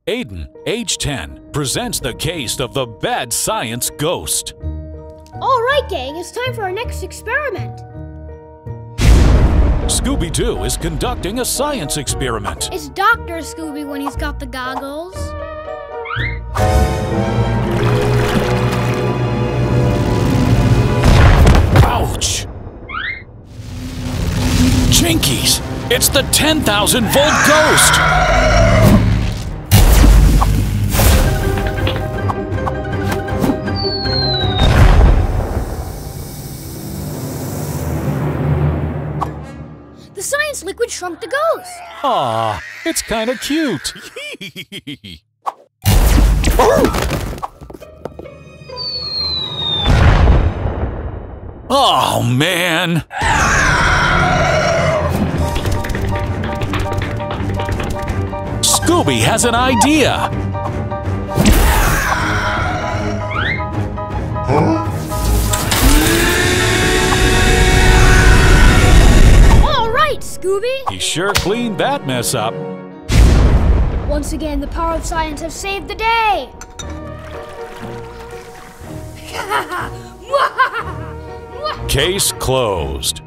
Aiden, age 10, presents the case of the bad science ghost. All right, gang, it's time for our next experiment. Scooby-Doo is conducting a science experiment. It's Dr. Scooby when he's got the goggles. Ouch! Jinkies! It's the 10,000-volt ghost! The science liquid shrunk the ghost. Aw, it's kinda cute. Oh, man! Scooby has an idea! All right, Scooby! He sure cleaned that mess up. Once again, the power of science has saved the day! Case closed.